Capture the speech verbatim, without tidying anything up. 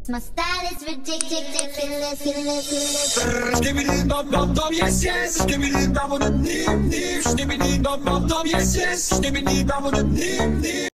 My style is ridiculous, ridiculous. Ştibidi dom dom dom yes yes. Ştibidi dom dom nim nim. Ştibidi dom dom dom yes yes. Ştibidi dom dom nim nim.